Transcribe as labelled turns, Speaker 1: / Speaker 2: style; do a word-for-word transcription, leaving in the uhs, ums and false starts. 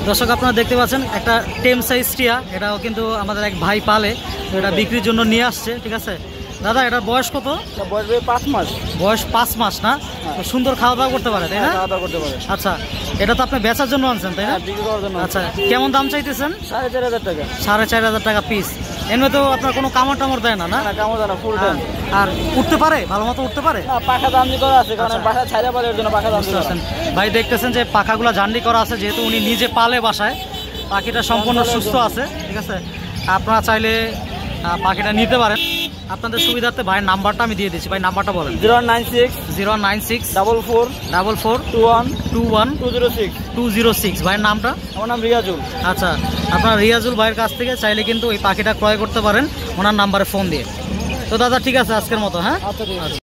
Speaker 1: দর্শক আপনারা দেখতে পাচ্ছেন একটা টেম সাইজ টিয়া, এটাও কিন্তু আমাদের এক ভাই পালে, এটা বিক্রির জন্য নিয়ে আসছে। ঠিক আছে দাদা, এটার বয়স কত?
Speaker 2: বয়স পাঁচ মাস।
Speaker 1: বয়স পাঁচ মাস না? সুন্দর খাওয়া দাওয়া করতে পারে তাই না?
Speaker 2: খাওয়া দাওয়া করতে পারে।
Speaker 1: আচ্ছা, এটা তো আপনি বেচার জন্য আনছেন তাই না?
Speaker 2: বিক্রি করার জন্য।
Speaker 1: আচ্ছা, কেমন দাম চাইতেছেন?
Speaker 2: সাড়ে চার হাজার টাকা।
Speaker 1: সাড়ে চার হাজার টাকা পিস। এমনি তো আপনার কোনো কামড় টামড় দেয় না না?
Speaker 2: কামড় দেয় না, ফুল টাইম।
Speaker 1: আর উঠতে পারে ভালো মতো? উঠতে পারে
Speaker 2: না, পাখা জান্ডি করা আছে, কারণ পাখা ছাইরা পারে, এর জন্য পাখা জান্ডি করা আছে।
Speaker 1: ভাই দেখতেছেন যে পাখাগুলো জান্ডি করা আছে, যেহেতু উনি নিজে পালে বাসায়। পাখিটা সম্পূর্ণ সুস্থ আছে। ঠিক আছে, আপনারা চাইলে পাখিটা নিতে পারেন। আপনাদের সুবিধার্থে ভাইয়ের নাম্বারটা আমি দিয়ে দিচ্ছি। ভাই নাম্বারটা বলেন।
Speaker 2: Zero nine six
Speaker 1: zero nine six
Speaker 2: double four
Speaker 1: double four
Speaker 2: two one
Speaker 1: two one
Speaker 2: two zero six
Speaker 1: two zero six ভাইয়ের নামটা?
Speaker 2: আমার নাম রিয়াজুল।
Speaker 1: আচ্ছা, আপনারা রিয়াজুল ভাইয়ের কাছ থেকে চাইলে কিন্তু এই পাখিটা ক্রয় করতে পারেন ওনার নাম্বারে ফোন দিয়ে। তো দাদা ঠিক আছে আজকের মতো। হ্যাঁ,
Speaker 2: আচ্ছা ঠিক আছে।